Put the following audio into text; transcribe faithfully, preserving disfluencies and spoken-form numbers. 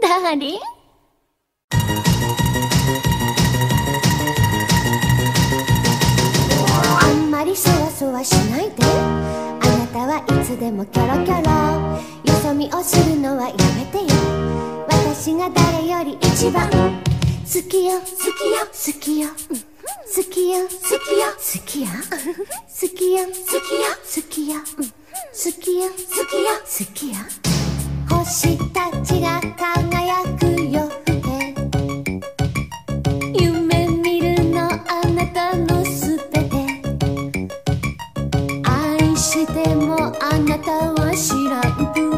ーリン。あんまりそわそわしないで、あなたはいつでもキョロキョロ。よそ見をするのはやめてよ。私が誰より一番好きよ好きよ好きよ好きよ好きよ好きよ好きよ好きよ好きよ好きよ好きよ好きよ。星たちが輝く夜更け、夢見るのあなたのすべて。愛してもあなたは知らんぷ。